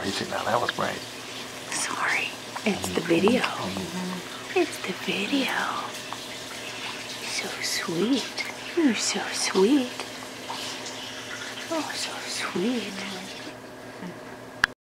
music now. That was great. Sorry, it's the video. It's the video. So sweet. You're so sweet. Oh, so sweet.